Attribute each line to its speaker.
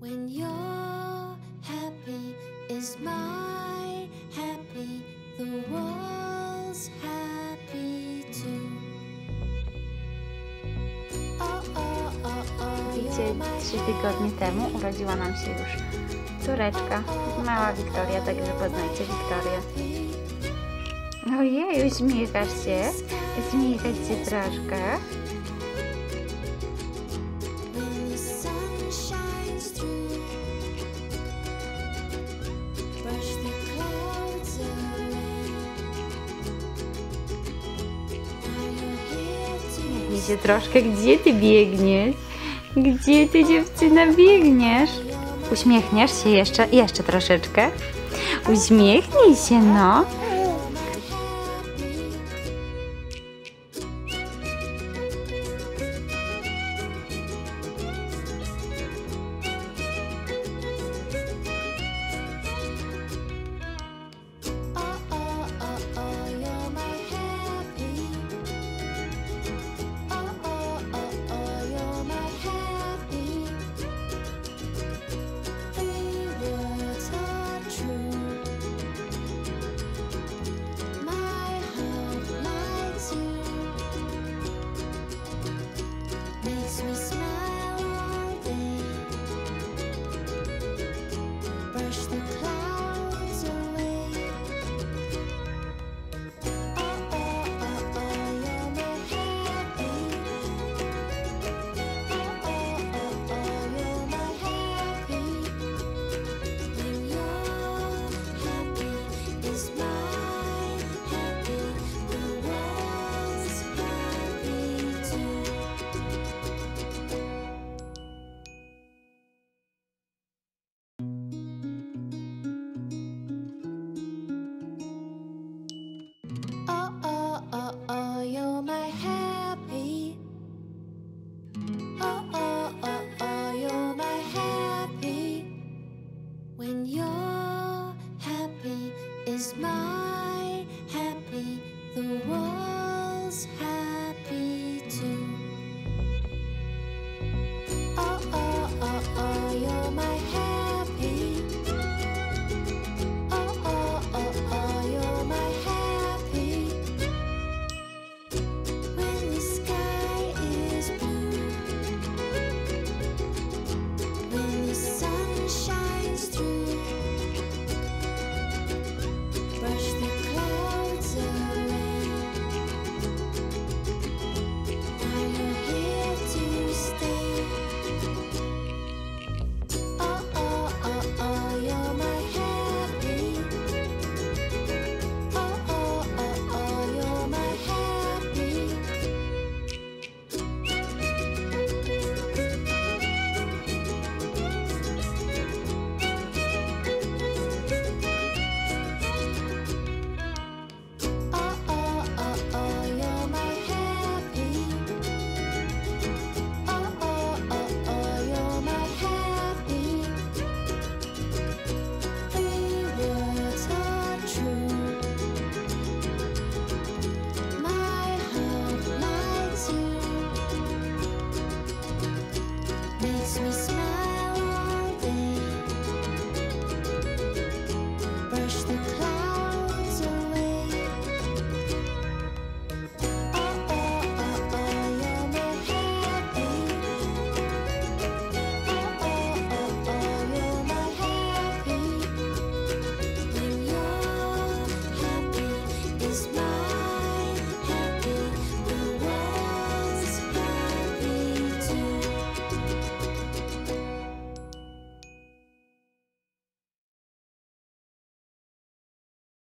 Speaker 1: When you're happy is my happy, the world's happy too.
Speaker 2: Widzicie, 3 tygodnie temu urodziła nam się już córeczka, mała Wiktoria, także poznajcie Wiktorię. Ojej, uśmiechasz się? Uśmiechać się troszkę.
Speaker 1: When the sun shines through, brush the clouds away. Now you're here to
Speaker 2: Widzicie troszkę, gdzie ty biegniesz? Gdzie ty, dziewczyna, biegniesz? Uśmiechniesz się jeszcze troszeczkę? Uśmiechnij się, no.
Speaker 1: you're my happy. You're my happy. The words are true. My heart likes you. Makes me smile all day. Brush the clouds away. You're my happy. You're my happy. When you're happy is my happy. The world's happy too. You're my happy. You're my happy. When you're happy is my